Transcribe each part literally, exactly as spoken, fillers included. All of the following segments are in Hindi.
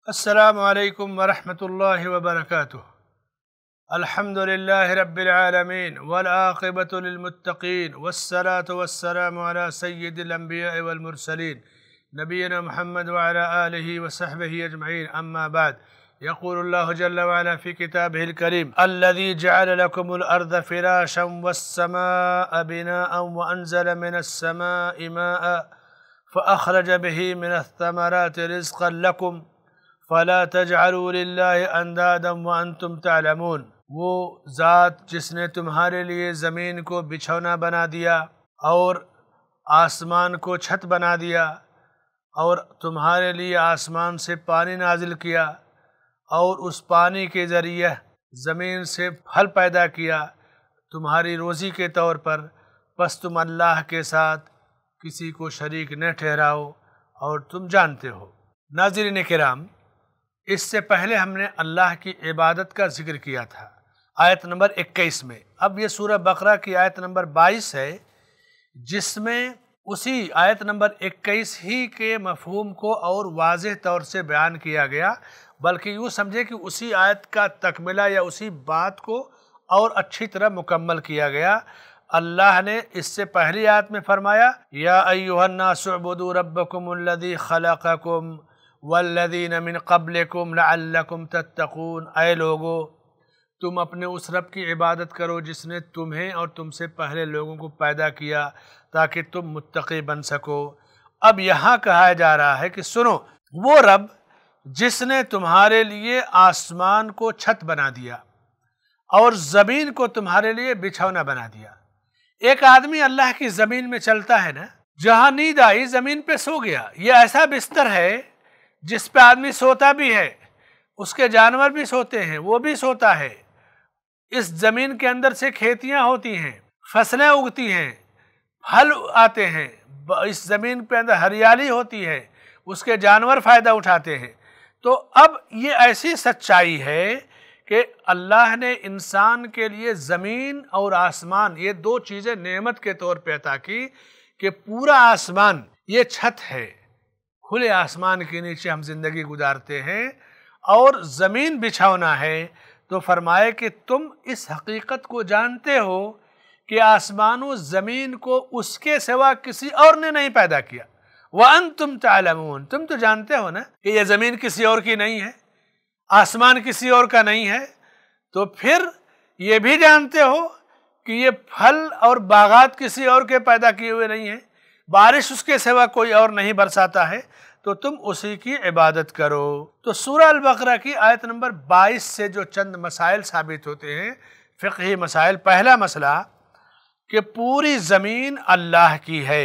अस्सलामु अलैकुम वरहमतुल्लाहि वबरकातुह। अल्हम्दुलिल्लाहि रब्बिल आलमीन वल आक़िबतु लिल मुत्तक़ीन वस्सलातु वस्सलामु अला सय्यिदिल अंबिया'i वल मुरसलीन नबीना मुहम्मद व अला आलिहि व सहबिहि अजमईन। अम्मा बाद, यक़ूलुल्लाहु जल्ल व अला फ़ी किताबिहिल करीम अल्लज़ी जअल लकुमुल अर्ज़ फ़िराशम वस्समाअ बिनाअन व अंज़ल मिनस समाइ माअन फ़अख़रज बिही मिनस समराति रिज़क़न लकुम फ़ला तजअलू लिल्लाहि अंदादन व अंतुम तअलमून। वो ज़ात जिसने तुम्हारे लिए ज़मीन को बिछौना बना दिया और आसमान को छत बना दिया और तुम्हारे लिए आसमान से पानी नाजिल किया और उस पानी के ज़रिए ज़मीन से फल पैदा किया तुम्हारी रोज़ी के तौर पर, बस तुम अल्लाह के साथ किसी को शरीक न ठहराओ और तुम जानते हो। नाज़रीन किराम, इससे पहले हमने अल्लाह की इबादत का जिक्र किया था आयत नंबर इक्कीस में। अब ये सूरह बकरा की आयत नंबर बाईस है, जिसमें उसी आयत नंबर इक्कीस ही के मफ़हूम को और वाज़ेह तौर से बयान किया गया, बल्कि यूँ समझे कि उसी आयत का तकमिला या उसी बात को और अच्छी तरह मुकम्मल किया गया। अल्लाह ने इससे पहली आयत में फरमाया, या अय्युहन्नासु उअ्बुदू रब्बकुमुल्लज़ी खलक़कुम वल्लज़ीन मिन क़ब्लिकुम लअल्लकुम तत्तक़ून। ऐ लोगो, तुम अपने उस रब की इबादत करो जिसने तुम्हें और तुमसे पहले लोगों को पैदा किया ताकि तुम मुत्तक़ी बन सको। अब यहाँ कहा जा रहा है कि सुनो, वो रब जिसने तुम्हारे लिए आसमान को छत बना दिया और ज़मीन को तुम्हारे लिए बिछौना बना दिया। एक आदमी अल्लाह की ज़मीन में चलता है ना, जहाँ नींद आई ज़मीन पे सो गया। ये ऐसा बिस्तर है जिस पे आदमी सोता भी है, उसके जानवर भी सोते हैं, वो भी सोता है। इस ज़मीन के अंदर से खेतियाँ होती हैं, फसलें उगती हैं, फल आते हैं, इस ज़मीन पे अंदर हरियाली होती है, उसके जानवर फ़ायदा उठाते हैं। तो अब ये ऐसी सच्चाई है कि अल्लाह ने इंसान के लिए ज़मीन और आसमान, ये दो चीज़ें नेमत के तौर पे अता की कि पूरा आसमान ये छत है, खुले आसमान के नीचे हम ज़िंदगी गुजारते हैं और ज़मीन बिछौना है। तो फरमाए कि तुम इस हकीकत को जानते हो कि आसमानों ज़मीन को उसके सिवा किसी और ने नहीं पैदा किया। व अंतुम तअलमून, तुम तो जानते हो ना कि यह ज़मीन किसी और की नहीं है, आसमान किसी और का नहीं है। तो फिर ये भी जानते हो कि ये फल और बागात किसी और के पैदा किए हुए नहीं हैं, बारिश उसके सिवा कोई और नहीं बरसाता है, तो तुम उसी की इबादत करो। तो सूरह अल-बकरा की आयत नंबर बाईस से जो चंद मसाइल साबित होते हैं, फ़िक़ही मसाइल। पहला मसला कि पूरी ज़मीन अल्लाह की है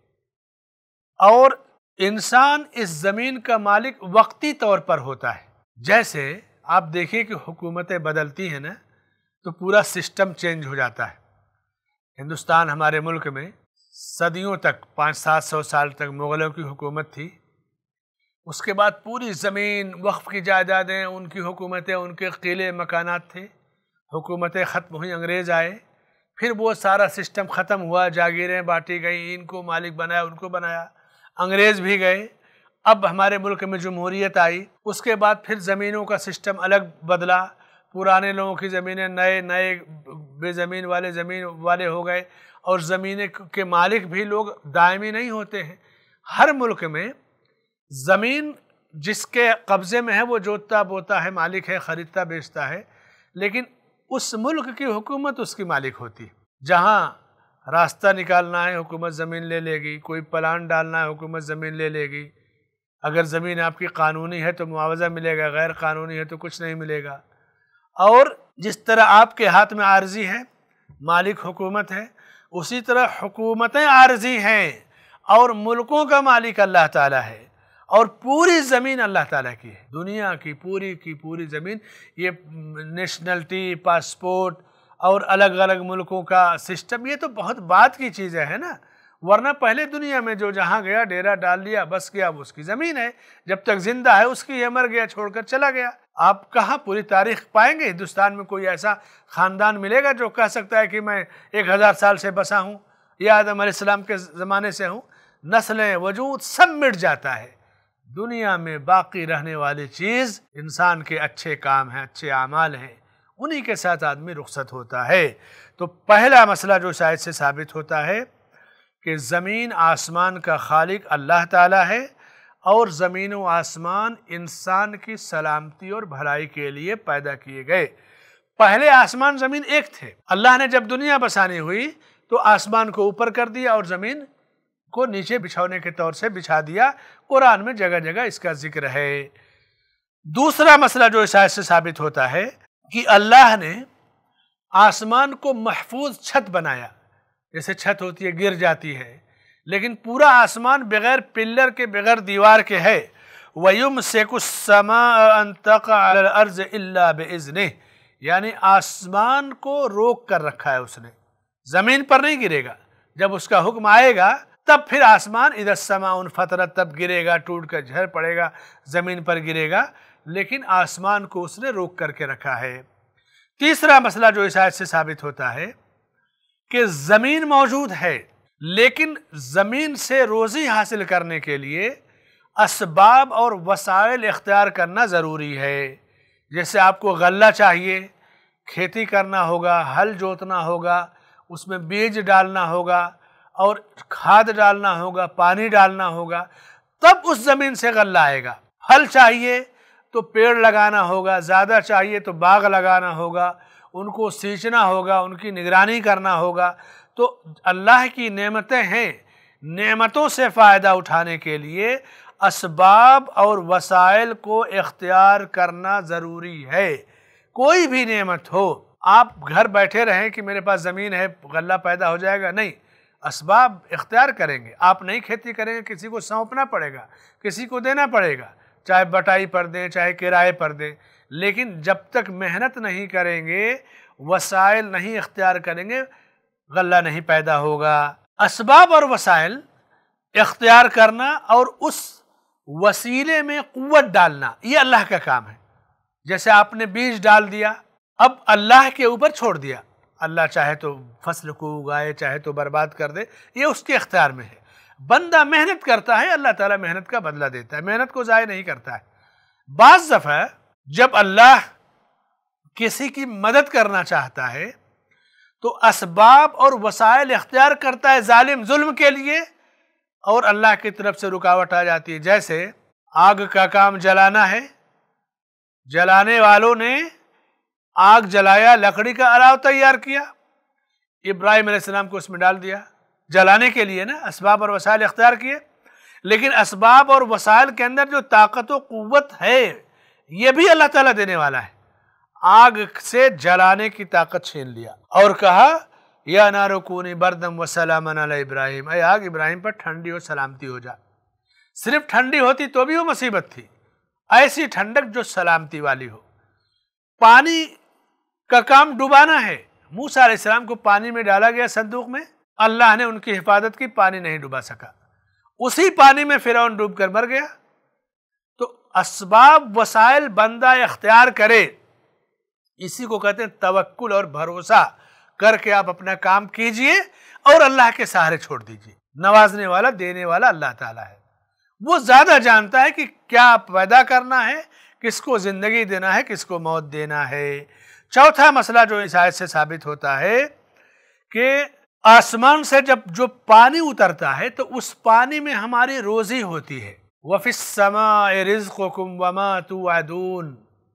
और इंसान इस ज़मीन का मालिक वक्ती तौर पर होता है। जैसे आप देखिए कि हुकूमतें बदलती हैं ना, तो पूरा सिस्टम चेंज हो जाता है। हिंदुस्तान हमारे मुल्क में सदियों तक, पाँच सात सौ साल तक मुग़लों की हुकूमत थी। उसके बाद पूरी ज़मीन, वक्फ़ की जायदादें, उनकी हुकूमतें, उनके किले मकानात थे। हुकूमतें ख़त्म हुई, अंग्रेज़ आए, फिर वो सारा सिस्टम ख़त्म हुआ, जागीरें बांटी गई, इनको मालिक बनाया, उनको बनाया, अंग्रेज़ भी गए। अब हमारे मुल्क में जमहूरियत आई, उसके बाद फिर ज़मीनों का सिस्टम अलग बदला। पुराने लोगों की ज़मीनें नए नए बेज़मीन वाले ज़मीन वाले हो गए और ज़मीन के मालिक भी लोग दायमी नहीं होते हैं। हर मुल्क में ज़मीन जिसके कब्ज़े में है वो जोतता बोता है, मालिक है, ख़रीदता बेचता है, लेकिन उस मुल्क की हुकूमत उसकी मालिक होती है। जहाँ रास्ता निकालना है हुकूमत ज़मीन ले लेगी, कोई प्लान डालना है हुकूमत ज़मीन ले लेगी। अगर ज़मीन आपकी कानूनी है तो मुआवज़ा मिलेगा, गैर कानूनी है तो कुछ नहीं मिलेगा। और जिस तरह आपके हाथ में आर्जी है, मालिक हुकूमत है, उसी तरह हुकूमतें आर्जी हैं और मुल्कों का मालिक अल्लाह ताला है और पूरी ज़मीन अल्लाह ताला की है। दुनिया की पूरी की पूरी ज़मीन, ये नेशनलिटी, पासपोर्ट और अलग अलग मुल्कों का सिस्टम, ये तो बहुत बात की चीज़ें हैं ना। वरना पहले दुनिया में जो जहाँ गया डेरा डाल लिया, बस गया, वो उसकी ज़मीन है, जब तक जिंदा है उसकी, है, मर गया छोड़कर चला गया। आप कहाँ पूरी तारीख पाएंगे हिंदुस्तान में कोई ऐसा ख़ानदान मिलेगा जो कह सकता है कि मैं एक हज़ार साल से बसा हूँ या आदम अलैहिस्सलाम के ज़माने से हूँ। नस्लें, वजूद सब मिट जाता है। दुनिया में बाकी रहने वाली चीज इंसान के अच्छे काम हैं, अच्छे आमाल हैं, उन्हीं के साथ आदमी रुखसत होता है। तो पहला मसला जो शायद से साबित होता है कि ज़मीन आसमान का खालिक अल्लाह ताला है और ज़मीन व आसमान इंसान की सलामती और भलाई के लिए पैदा किए गए। पहले आसमान ज़मीन एक थे। अल्लाह ने जब दुनिया बसानी हुई तो आसमान को ऊपर कर दिया और ज़मीन को नीचे बिछौने के तौर से बिछा दिया। कुरान में जगह जगह इसका जिक्र है। दूसरा मसला जो शायद से साबित होता है कि अल्लाह ने आसमान को महफूज छत बनाया। जैसे छत होती है गिर जाती है, लेकिन पूरा आसमान बगैर पिल्लर के बगैर दीवार के है। वयुमसिकुस समा अन तक़अ अलल अर्ज़ इल्ला बिइज़्निह, यानी आसमान को रोक कर रखा है उसने, जमीन पर नहीं गिरेगा। जब उसका हुक्म आएगा तब फिर आसमान इधर समाउन फतरत, तब गिरेगा, टूट कर झड़ पड़ेगा, जमीन पर गिरेगा, लेकिन आसमान को उसने रोक करके रखा है। तीसरा मसला जो इस आयत से साबित होता है कि जमीन मौजूद है, लेकिन जमीन से रोजी हासिल करने के लिए असबाब और वसाइल इख्तियार करना ज़रूरी है। जैसे आपको गल्ला चाहिए, खेती करना होगा, हल जोतना होगा, उसमें बीज डालना होगा और खाद डालना होगा, पानी डालना होगा, तब उस ज़मीन से गल्ला आएगा। फल चाहिए तो पेड़ लगाना होगा, ज़्यादा चाहिए तो बाग लगाना होगा, उनको सींचना होगा, उनकी निगरानी करना होगा। तो अल्लाह की नेमतें हैं, नेमतों से फ़ायदा उठाने के लिए असबाब और वसाइल को इख्तियार करना ज़रूरी है। कोई भी नेमत हो, आप घर बैठे रहें कि मेरे पास ज़मीन है गल्ला पैदा हो जाएगा, नहीं, असबाब इख्तियार करेंगे। आप नहीं खेती करेंगे, किसी को सौंपना पड़ेगा, किसी को देना पड़ेगा, चाहे बटाई पर दें चाहे किराए पर दें। लेकिन जब तक मेहनत नहीं करेंगे, वसाइल नहीं इख्तियार करेंगे, गल्ला नहीं पैदा होगा। असबाब और वसाइल इख्तियार करना और उस वसीले में कुव्वत डालना, ये अल्लाह का काम है। जैसे आपने बीज डाल दिया, अब अल्लाह के ऊपर छोड़ दिया, अल्लाह चाहे तो फसल को उगाए चाहे तो बर्बाद कर दे, ये उसके इख्तियार में है। बंदा मेहनत करता है, अल्लाह ताला मेहनत का बदला देता है, मेहनत को ज़ाय नहीं करता है। बाज़ दफ़ा जब अल्लाह किसी की मदद करना चाहता है तो असबाब और वसाइल इख्तियार करता है जालिम जुल्म के लिए, और अल्लाह की तरफ से रुकावट आ जाती है। जैसे आग का काम जलाना है, जलाने वालों ने आग जलाया, लकड़ी का अलाव तैयार किया, इब्राहिम अलैहिस्सलाम को उसमें डाल दिया जलाने के लिए ना, असबाब और वसाइल इख्तियार किए। लेकिन असबाब और वसाइल के अंदर जो ताकत व कुव्वत है, ये भी अल्लाह ताला देने वाला है। आग से जलाने की ताकत छीन लिया और कहा या नारो कूनी बरदम व सलामन अला इब्राहिम, अय आग इब्राहिम पर ठंडी और सलामती हो जा। सिर्फ ठंडी होती तो भी वो मुसीबत थी, ऐसी ठंडक जो सलामती वाली हो। पानी का काम डुबाना है, मूसा अलैहिस्सलाम को पानी में डाला गया संदूक में, अल्लाह ने उनकी हिफाजत की, पानी नहीं डुबा सका, उसी पानी में फिरौन डूब कर मर गया। तो असबाब वसाइल बंदा इख्तियार करे, इसी को कहते हैं तवक्कुल और भरोसा करके आप अपना काम कीजिए और अल्लाह के सहारे छोड़ दीजिए। नवाजने वाला देने वाला अल्लाह ताला है, वो ज्यादा जानता है कि क्या पैदा करना है, किसको जिंदगी देना है, किसको मौत देना है। चौथा मसला जो इस आयत से साबित होता है कि आसमान से जब जो पानी उतरता है तो उस पानी में हमारी रोजी होती है। वफिस समाए रिज़्क़ुकुम वमा तुअदून,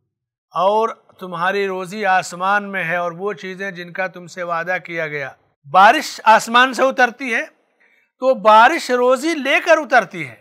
और तुम्हारी रोजी आसमान में है और वो चीजें जिनका तुमसे वादा किया गया। बारिश आसमान से उतरती है तो बारिश रोजी लेकर उतरती है।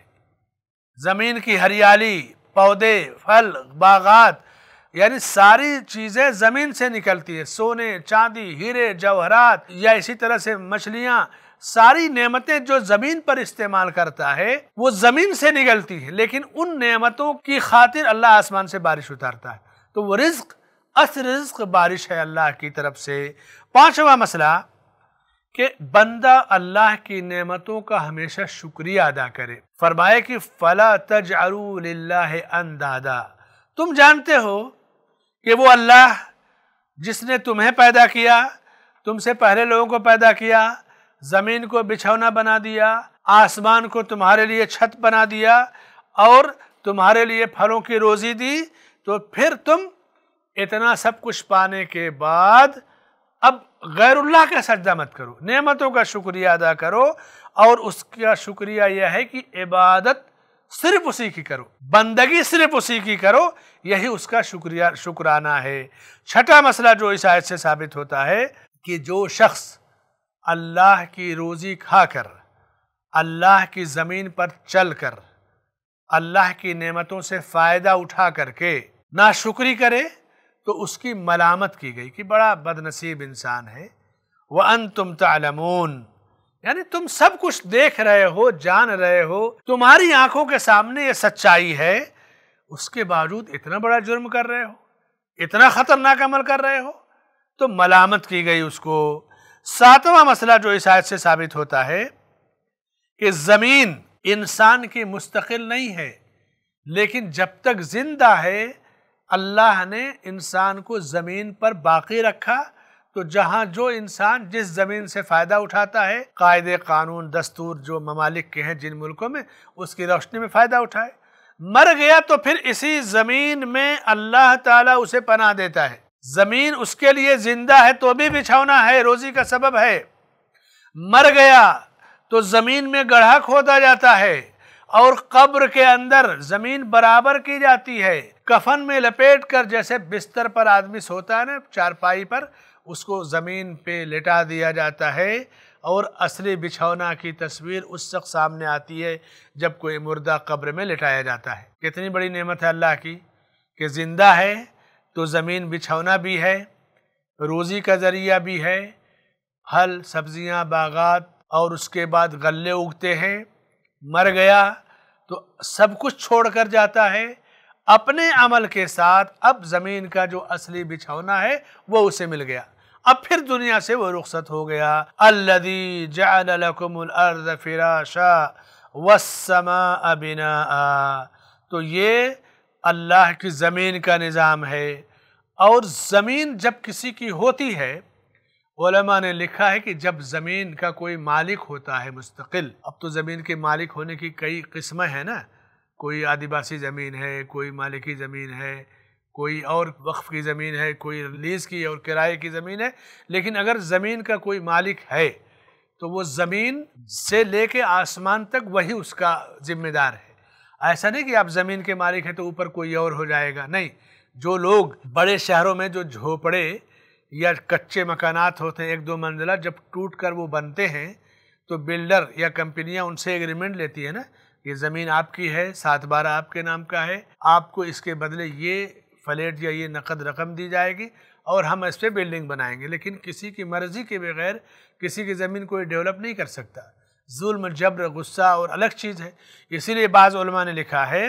जमीन की हरियाली, पौधे, फल, बागात, यानी सारी चीजें जमीन से निकलती है। सोने, चांदी, हीरे, जवाहरात, या इसी तरह से मछलियां, सारी नेमतें जो जमीन पर इस्तेमाल करता है वो जमीन से निकलती है। लेकिन उन नेमतों की खातिर अल्लाह आसमान से बारिश उतारता है, तो वो रिज्क अस रिज्क बारिश है अल्लाह की तरफ से। पांचवा मसला कि बंदा अल्लाह की नेमतों का हमेशा शुक्रिया अदा करे। फरमाए कि फला तजअलू लिल्लाहि अंदादा, तुम जानते हो कि वो अल्लाह जिसने तुम्हें पैदा किया, तुमसे पहले लोगों को पैदा किया, जमीन को बिछौना बना दिया, आसमान को तुम्हारे लिए छत बना दिया और तुम्हारे लिए फलों की रोजी दी, तो फिर तुम इतना सब कुछ पाने के बाद अब गैरुल्लाह का सजदा मत करो, नेमतों का शुक्रिया अदा करो। और उसका शुक्रिया यह है कि इबादत सिर्फ उसी की करो, बंदगी सिर्फ उसी की करो, यही उसका शुक्रिया शुक्राना है। छठा मसला जो इस आयत से साबित होता है कि जो शख्स अल्लाह की रोजी खाकर, अल्लाह की ज़मीन पर चलकर, अल्लाह की नेमतों से फ़ायदा उठा करके नाशुक्री करे तो उसकी मलामत की गई कि बड़ा बदनसीब इंसान है। व अंतुम तालमून, यानी तुम सब कुछ देख रहे हो, जान रहे हो, तुम्हारी आंखों के सामने ये सच्चाई है, उसके बावजूद इतना बड़ा जुर्म कर रहे हो, इतना खतरनाक अमल कर रहे हो, तो मलामत की गई उसको। सातवां मसला जो इस आयत से साबित होता है कि जमीन इंसान की मुस्तकिल नहीं है, लेकिन जब तक जिंदा है अल्लाह ने इंसान को जमीन पर बाकी रखा, तो जहां जो इंसान जिस जमीन से फायदा उठाता है, कायदे कानून दस्तूर जो ममालिक के हैं जिन मुल्कों में, उसकी रोशनी में फायदा उठाए। मर गया तो फिर इसी जमीन में अल्लाह ताला उसे पनाह देता है। जमीन उसके लिए जिंदा है तो भी बिछौना है, रोजी का सबब है। मर गया तो जमीन में गड्ढा खोदा जाता है और कब्र के अंदर जमीन बराबर की जाती है। कफन में लपेट कर, जैसे बिस्तर पर आदमी सोता है ना चारपाई पर, उसको जमीन पे लेटा दिया जाता है और असली बिछौना की तस्वीर उस शख्स सामने आती है जब कोई मुर्दा कब्र में लेटाया जाता है। कितनी बड़ी नेमत है अल्लाह की कि जिंदा है तो ज़मीन बिछौना भी है, रोज़ी का ज़रिया भी है, फल सब्जियां बागात और उसके बाद गल्ले उगते हैं। मर गया तो सब कुछ छोड़ कर जाता है अपने अमल के साथ। अब ज़मीन का जो असली बिछौना है वो उसे मिल गया, अब फिर दुनिया से वो रुखसत हो गया। अल्लज़ी जअल लकुमुल अर्ज़ फ़िराशा वस्समाअ बिनाआ, तो ये अल्लाह की ज़मीन का निज़ाम है। और ज़मीन जब किसी की होती है, उलमा ने लिखा है कि जब ज़मीन का कोई मालिक होता है मुस्तकिल, अब तो ज़मीन के मालिक होने की कई किस्में हैं ना, कोई आदिवासी ज़मीन है, कोई मालिकी ज़मीन है, कोई और वक्फ की ज़मीन है, कोई लीज़ की और किराए की ज़मीन है। लेकिन अगर ज़मीन का कोई मालिक है तो वो ज़मीन से लेके आसमान तक वही उसका जिम्मेदार है। ऐसा नहीं कि आप ज़मीन के मालिक हैं तो ऊपर कोई और हो जाएगा, नहीं। जो लोग बड़े शहरों में जो झोपड़े या कच्चे मकानात होते हैं एक दो मंजिला, जब टूट कर वो बनते हैं तो बिल्डर या कंपनियां उनसे एग्रीमेंट लेती है ना, ये ज़मीन आपकी है, सात बारह आपके नाम का है, आपको इसके बदले ये फ्लैट या ये नकद रकम दी जाएगी और हम इस पर बिल्डिंग बनाएंगे। लेकिन किसी की मर्जी के बगैर किसी की ज़मीन कोई डेवलप नहीं कर सकता। जुल्म, जबर, गुस्सा और अलग चीज़ है। इसीलिए बाज़ उलमा ने लिखा है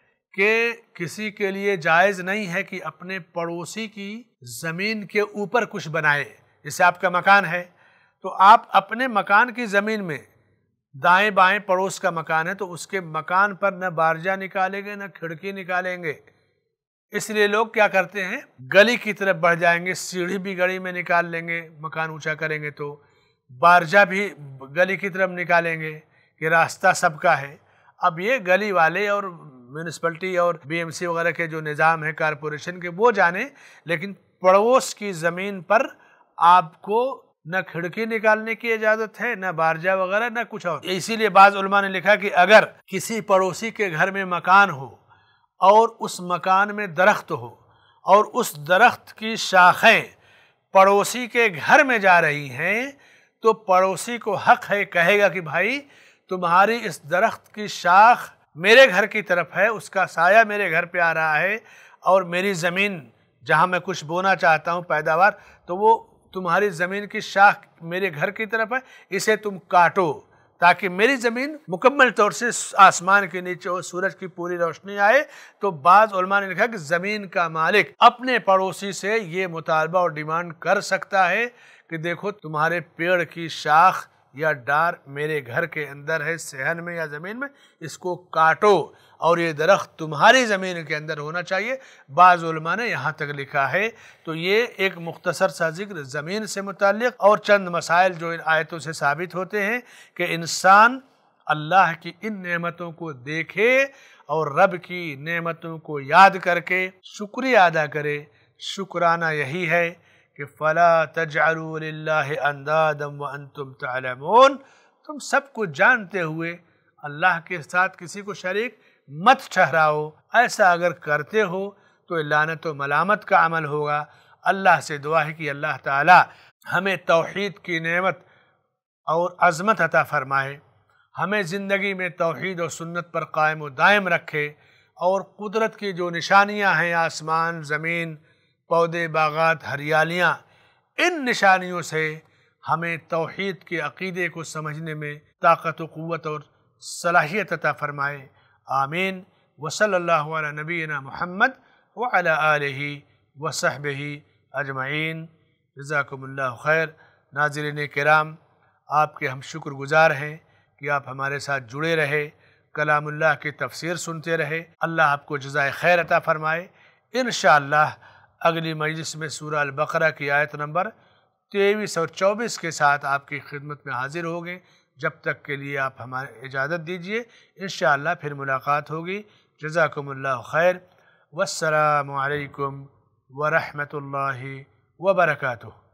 कि किसी के लिए जायज़ नहीं है कि अपने पड़ोसी की ज़मीन के ऊपर कुछ बनाए। जैसे आपका मकान है तो आप अपने मकान की ज़मीन में, दाएं बाएं पड़ोस का मकान है तो उसके मकान पर न बारजा निकालेंगे न खिड़की निकालेंगे। इसलिए लोग क्या करते हैं, गली की तरफ बढ़ जाएंगे, सीढ़ी भी गली में निकाल लेंगे, मकान ऊंचा करेंगे तो बारजा भी गली की तरफ निकालेंगे कि रास्ता सबका है। अब ये गली वाले और म्यूनिसिपलिटी और बीएमसी वगैरह के जो निज़ाम है कारपोरेशन के, वो जाने, लेकिन पड़ोस की ज़मीन पर आपको न खिड़की निकालने की इजाज़त है, न बारजा वगैरह, न कुछ और। इसीलिए बाज़ उलमा ने लिखा कि अगर किसी पड़ोसी के घर में मकान हो और उस मकान में दरख्त हो और उस दरख्त की शाखें पड़ोसी के घर में जा रही हैं, तो पड़ोसी को हक है, कहेगा कि भाई तुम्हारी इस दरख्त की शाख मेरे घर की तरफ है, उसका साया मेरे घर पे आ रहा है और मेरी ज़मीन जहाँ मैं कुछ बोना चाहता हूँ पैदावार, तो वो तुम्हारी ज़मीन की शाख मेरे घर की तरफ है, इसे तुम काटो ताकि मेरी ज़मीन मुकम्मल तौर से आसमान के नीचे हो, सूरज की पूरी रोशनी आए। तो बाज़ उलमा ने लिखा कि ज़मीन का मालिक अपने पड़ोसी से ये मुतालबा और डिमांड कर सकता है कि देखो तुम्हारे पेड़ की शाख या डार मेरे घर के अंदर है, सहन में या ज़मीन में, इसको काटो और ये दरख्त तुम्हारी ज़मीन के अंदर होना चाहिए। बाज़ उलमा ने यहाँ तक लिखा है। तो ये एक मुख्तसर सा जिक्र ज़मीन से मुताल्लिक़ और चंद मसाइल जो इन आयतों से साबित होते हैं कि इंसान अल्लाह की इन नेमतों को देखे और रब की नेमतों को याद करके शुक्रिया अदा करे। शुक्राना यही है कि फ़ला तजअलू लिल्लाहि अंदादम व अंतुम तअलमून, तुम सब कुछ जानते हुए अल्लाह के साथ किसी को शरीक मत ठहराओ। ऐसा अगर करते हो तो लानत व मलामत का अमल होगा। अल्लाह से दुआ है कि अल्लाह ताला हमें तौहीद की नेमत और अज़मत अता फरमाए, हमें ज़िंदगी में तौहीद और सुन्नत पर कायम व दायम रखे, और कुदरत की जो निशानियाँ हैं, आसमान, ज़मीन, पौधे, बागात, हरियालियाँ, इन निशानियों से हमें तौहीद के अक़ीदे को समझने में ताकत व क़ुव्वत और सलाहियत अता फरमाए। आमीन। व सल्लल्लाहु अला नबीना मुहम्मद व अला आलिहि व सहबिहि अजमईन। जज़ाकुमुल्लाहु खैर। नाज़रीन किराम, आपके हम शुक्रगुज़ार हैं कि आप हमारे साथ जुड़े रहे, कलामुल्लाह की तफसीर सुनते रहे। अल्लाह आपको जज़ाए खैर अता फरमाए। इंशाअल्लाह अगली मजलिस में सूरह अल बक़रा की आयत नंबर तेईस और चौबीस के साथ आपकी खिदमत में हाजिर होंगे। जब तक के लिए आप हमारे इजाज़त दीजिए, इंशाअल्लाह फिर मुलाकात होगी। जज़ाकुमुल्लाहु खैर। वस्सलामु अलैकुम व रहमतुल्लाहि व बरकातुहू।